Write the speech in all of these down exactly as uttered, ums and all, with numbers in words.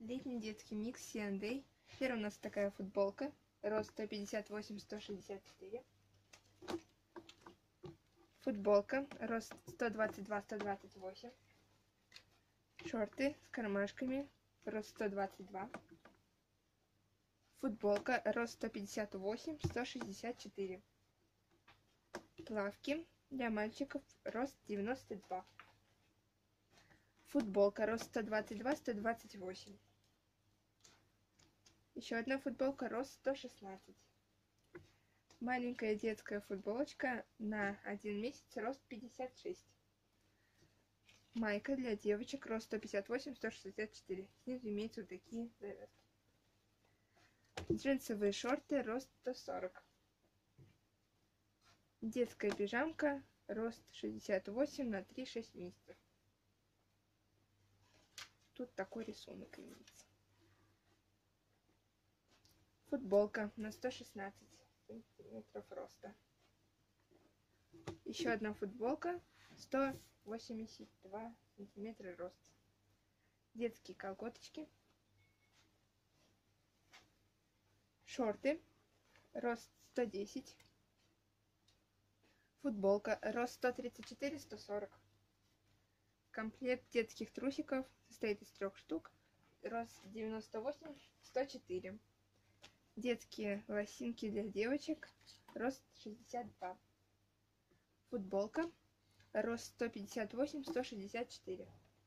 Летний детский микс си энд эй. Первая у нас такая футболка. Рост сто пятьдесят восемь — сто шестьдесят четыре. Футболка. Рост сто двадцать два — сто двадцать восемь. Шорты с кармашками. Рост сто двадцать два. Футболка. Рост сто пятьдесят восемь — сто шестьдесят четыре. Плавки для мальчиков. Рост девяносто два. Футболка. Рост сто двадцать два — сто двадцать восемь. Еще одна футболка. Рост сто шестнадцать. Маленькая детская футболочка на один месяц. Рост пятьдесят шесть. Майка для девочек. Рост сто пятьдесят восемь — сто шестьдесят четыре. Снизу имеются вот такие завязки. Джинсовые шорты. Рост сто сорок. Детская пижамка. Рост шестьдесят восемь на три — шесть месяцев. Тут такой рисунок имеется. Футболка на сто шестнадцать сантиметров роста. Еще одна футболка. сто восемьдесят два сантиметра роста. Детские колготочки. Шорты. Рост сто десять. Футболка. Рост сто тридцать четыре — сто сорок. Комплект детских трусиков состоит из трех штук. Рост девяносто восемь — сто четыре. Детские лосинки для девочек. Рост шестьдесят два. Футболка. Рост сто пятьдесят восемь — сто шестьдесят четыре.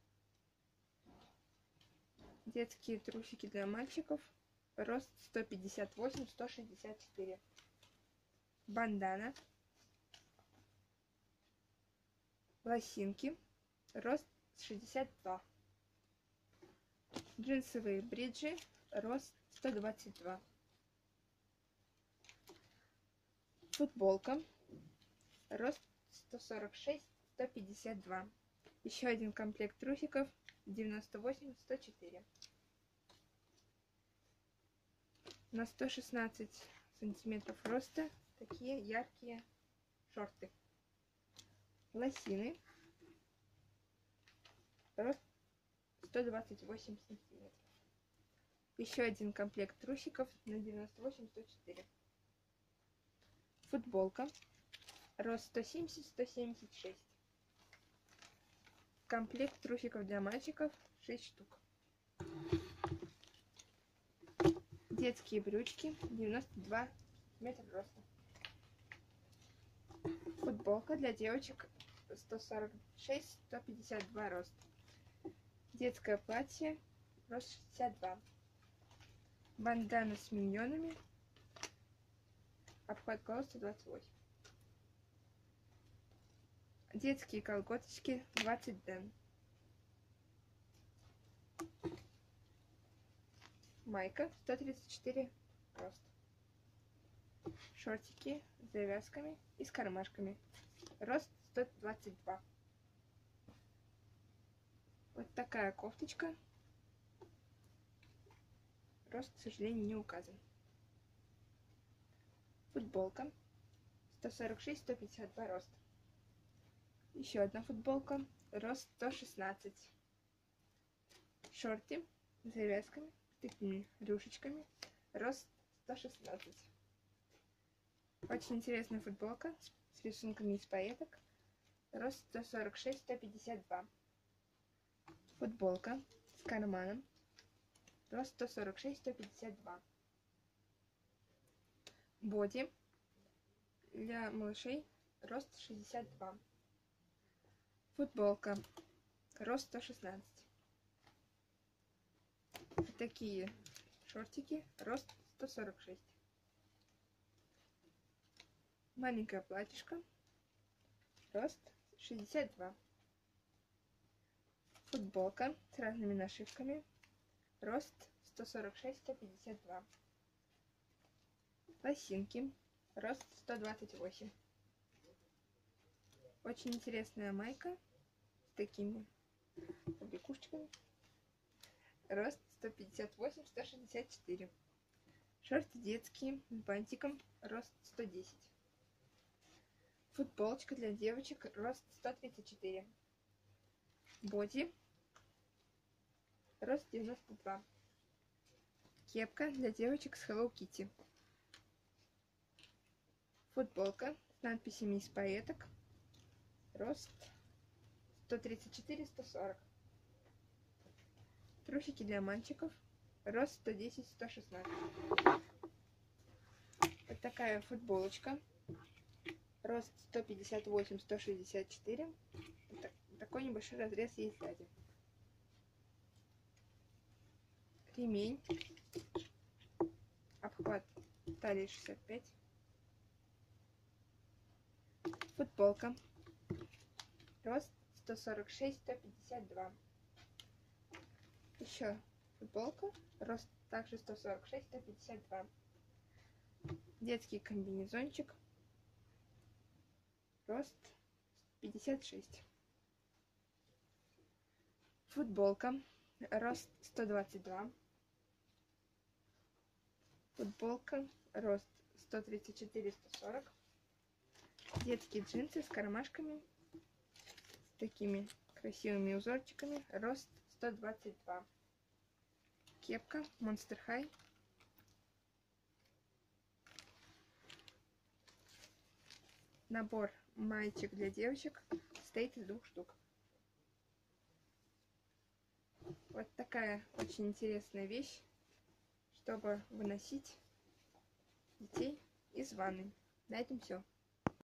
Детские трусики для мальчиков. Рост сто пятьдесят восемь — сто шестьдесят четыре. Бандана. Лосинки. Рост шестьдесят два. Джинсовые бриджи. Рост сто двадцать два. Футболка. Рост сто сорок шесть — сто пятьдесят два. Еще один комплект трусиков. девяносто восемь — сто четыре. На сто шестнадцать сантиметров роста такие яркие шорты. Лосины. Рост сто двадцать восемь сантиметров. Еще один комплект трусиков на девяносто восемь — сто четыре. Футболка. Рост сто семьдесят — сто семьдесят шесть. Комплект трусиков для мальчиков шесть штук. Детские брючки девяносто два метра роста. Футболка для девочек сто сорок шесть — сто пятьдесят два рост. Детское платье рост шестьдесят два. Бандана с миньонами. Обхват головы сто двадцать восемь. Детские колготочки двадцать ден. Майка сто тридцать четыре рост. Шортики с завязками и с кармашками. Рост сто двадцать два. Вот такая кофточка. Рост, к сожалению, не указан. Футболка сто сорок шесть — сто пятьдесят два рост. Еще одна футболка. Рост сто шестнадцать. Шорты с завязками, с такими рюшечками. Рост сто шестнадцать. Очень интересная футболка с рисунками из пайеток. Рост сто сорок шесть — сто пятьдесят два. Футболка с карманом. Рост сто сорок шесть — сто пятьдесят два. Боди для малышей. Рост шестьдесят два. Футболка. Рост сто шестнадцать. Такие шортики. Рост сто сорок шесть. Маленькое платьишко. Рост шестьдесят два. Футболка с разными нашивками. Рост сто сорок шесть — сто пятьдесят два. Лосинки. Рост сто двадцать восемь. Очень интересная майка с такими побрякушечками. Рост сто пятьдесят восемь — сто шестьдесят четыре. Шорты детские с бантиком. Рост сто десять. Футболочка для девочек. Рост сто тридцать четыре. Боди. Рост девяносто два. Кепка для девочек с Hello Kitty. Футболка с надписями из пайеток. Рост сто тридцать четыре — сто сорок. Трусики для мальчиков. Рост сто десять — сто шестнадцать. Вот такая футболочка. Рост сто пятьдесят восемь — сто шестьдесят четыре. Вот такой небольшой разрез есть сзади. Ремень. Обхват талии шестьдесят пять. Футболка. Рост сто сорок шесть — сто пятьдесят два. Еще футболка. Рост также сто сорок шесть — сто пятьдесят два. Детский комбинезончик. Рост пятьдесят шесть. Футболка. Рост сто двадцать два. Футболка. Рост сто тридцать четыре — сто сорок. Детские джинсы с кармашками. С такими красивыми узорчиками. Рост сто двадцать два. Кепка Monster High. Набор маечек для девочек состоит из двух штук. Вот такая очень интересная вещь, чтобы выносить детей из ванны. На этом все.